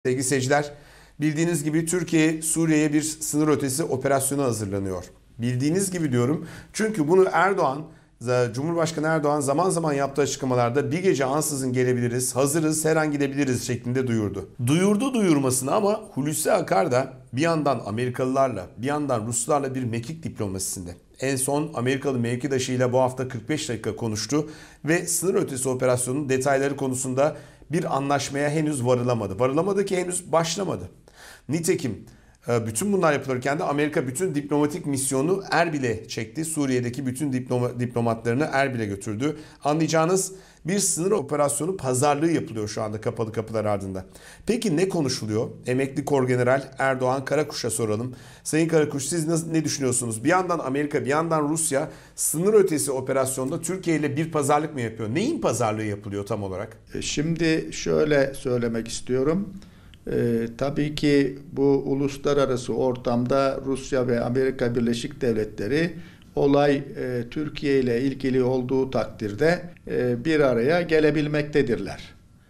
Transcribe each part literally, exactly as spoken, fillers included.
Sevgili seyirciler, bildiğiniz gibi Türkiye Suriye'ye bir sınır ötesi operasyonu hazırlanıyor. Bildiğiniz gibi diyorum çünkü bunu Erdoğan, Cumhurbaşkanı Erdoğan zaman zaman yaptığı açıklamalarda bir gece ansızın gelebiliriz, hazırız, her an gidebiliriz şeklinde duyurdu. Duyurdu duyurmasını ama Hulusi Akar da bir yandan Amerikalılarla, bir yandan Ruslarla bir mekik diplomasisinde. En son Amerikalı mevkidaşıyla bu hafta kırk beş dakika konuştu ve sınır ötesi operasyonun detayları konusunda bir anlaşmaya henüz varılamadı. Varılamadı ki henüz başlamadı. Nitekim bütün bunlar yapılırken de Amerika bütün diplomatik misyonu Erbil'e çekti. Suriye'deki bütün diploma, diplomatlarını Erbil'e götürdü. Anlayacağınız bir sınır operasyonu pazarlığı yapılıyor şu anda kapalı kapılar ardında. Peki ne konuşuluyor? Emekli Korgeneral Erdoğan Karakuş'a soralım. Sayın Karakuş, siz ne düşünüyorsunuz? Bir yandan Amerika, bir yandan Rusya sınır ötesi operasyonda Türkiye ile bir pazarlık mı yapıyor? Neyin pazarlığı yapılıyor tam olarak? Şimdi şöyle söylemek istiyorum. Ee, tabii ki bu uluslararası ortamda Rusya ve Amerika Birleşik Devletleri olay e, Türkiye ile ilgili olduğu takdirde e, bir araya gelebilmektedirler.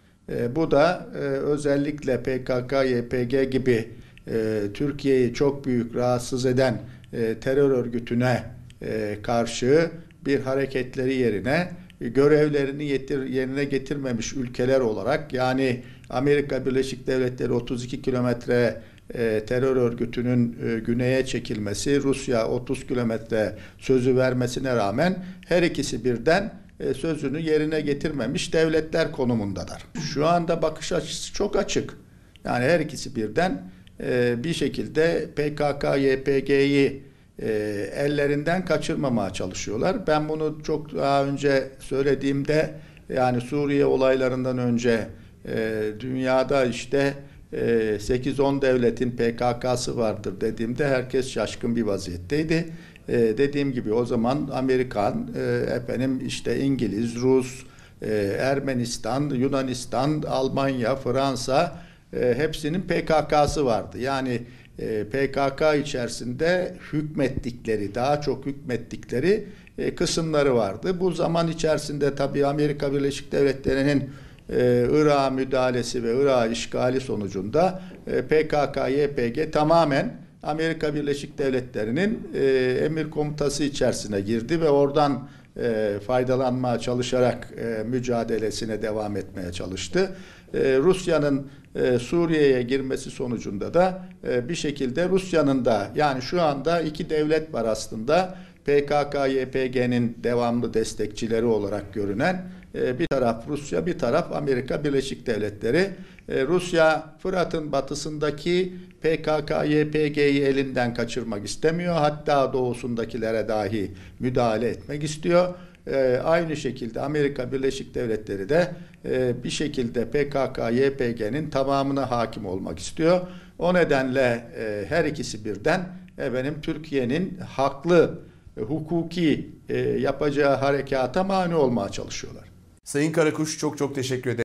E, bu da e, özellikle P K K Y P G gibi e, Türkiye'yi çok büyük rahatsız eden e, terör örgütüne e, karşı bir hareketleri yerine görevlerini yetir, yerine getirmemiş ülkeler olarak, yani Amerika Birleşik Devletleri otuz iki kilometre e, terör örgütünün e, güneye çekilmesi, Rusya otuz kilometre sözü vermesine rağmen her ikisi birden e, sözünü yerine getirmemiş devletler konumundalar. Şu anda bakış açısı çok açık. Yani her ikisi birden e, bir şekilde P K K Y P G'yi E, ellerinden kaçırmamaya çalışıyorlar. Ben bunu çok daha önce söylediğimde, yani Suriye olaylarından önce e, dünyada işte e, sekiz on devletin P K K'sı vardır dediğimde herkes şaşkın bir vaziyetteydi. E, dediğim gibi o zaman Amerikan, e, efendim işte İngiliz, Rus, e, Ermenistan, Yunanistan, Almanya, Fransa e, hepsinin P K K'sı vardı. Yani P K K içerisinde hükmettikleri, daha çok hükmettikleri kısımları vardı. Bu zaman içerisinde tabii Amerika Birleşik Devletleri'nin Irak'a müdahalesi ve Irak'a işgali sonucunda P K K Y P G tamamen Amerika Birleşik Devletleri'nin emir komutası içerisine girdi ve oradan faydalanmaya çalışarak mücadelesine devam etmeye çalıştı. Rusya'nın Suriye'ye girmesi sonucunda da bir şekilde Rusya'nın da, yani şu anda iki devlet var aslında, P K K Y P G'nin devamlı destekçileri olarak görünen, bir taraf Rusya, bir taraf Amerika Birleşik Devletleri. Rusya Fırat'ın batısındaki P K K Y P G'yi elinden kaçırmak istemiyor. Hatta doğusundakilere dahi müdahale etmek istiyor. Ee, aynı şekilde Amerika Birleşik Devletleri de e, bir şekilde P K K Y P G'nin tamamına hakim olmak istiyor. O nedenle e, her ikisi birden efendim Türkiye'nin haklı, e, hukuki e, yapacağı harekata mani olmaya çalışıyorlar. Sayın Karakuş, çok çok teşekkür ederim.